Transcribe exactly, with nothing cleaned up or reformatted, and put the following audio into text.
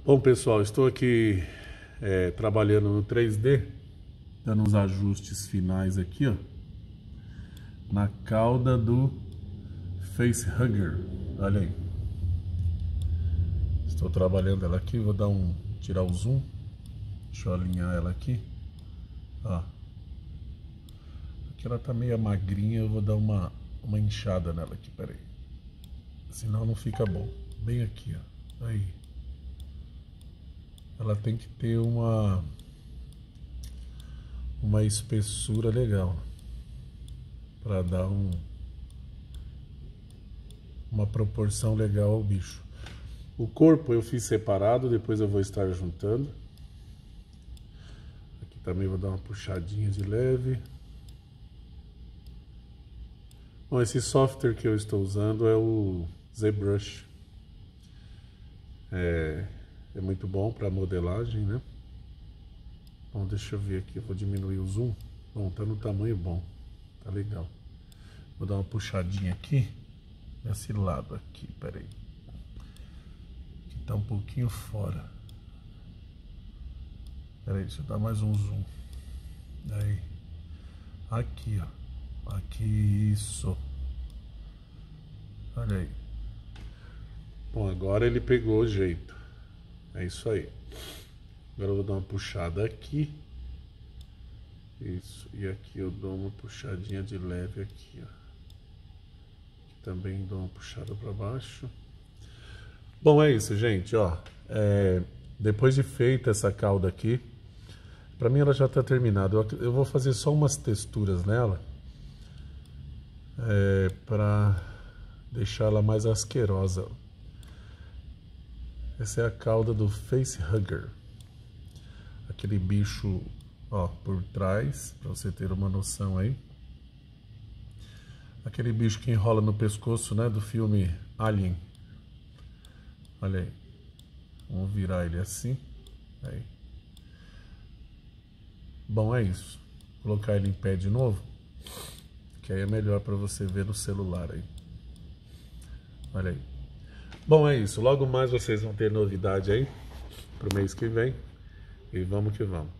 Bom, pessoal, estou aqui é, trabalhando no três D, dando uns ajustes finais aqui, ó, na cauda do Facehugger. Olha aí. Estou trabalhando ela aqui, vou dar um tirar o zoom. Deixa eu alinhar ela aqui. Ó. Aqui ela tá meio magrinha, eu vou dar uma uma inchada nela aqui, peraí. Senão não fica bom. Bem aqui, ó. Aí. Ela tem que ter uma uma espessura legal para dar um uma proporção legal ao bicho. O corpo eu fiz separado, depois eu vou estar juntando. Aqui também vou dar uma puxadinha de leve. Bom, esse software que eu estou usando é o ZBrush. É, é muito bom para modelagem, né? Bom, deixa eu ver aqui, eu vou diminuir o zoom. Bom, tá no tamanho bom, tá legal. Vou dar uma puxadinha aqui, nesse lado aqui, peraí. Aqui tá um pouquinho fora. Peraí, deixa eu dar mais um zoom. Aí, aqui, ó. Aqui, isso. Olha aí. Bom, agora ele pegou o jeito. É isso aí. Agora eu vou dar uma puxada aqui. Isso. E aqui eu dou uma puxadinha de leve aqui, ó. Aqui também dou uma puxada para baixo. Bom, é isso, gente, ó. É, depois de feita essa cauda aqui, para mim ela já está terminada. Eu, eu vou fazer só umas texturas nela. É, para deixar ela mais asquerosa. Essa é a cauda do Facehugger. Aquele bicho, ó, por trás, para você ter uma noção aí. Aquele bicho que enrola no pescoço, né, do filme Alien. Olha aí. Vamos virar ele assim. Aí. Bom, é isso. Vou colocar ele em pé de novo. Que aí é melhor para você ver no celular aí. Olha aí. Bom, é isso. Logo mais vocês vão ter novidade aí pro mês que vem. E vamos que vamos.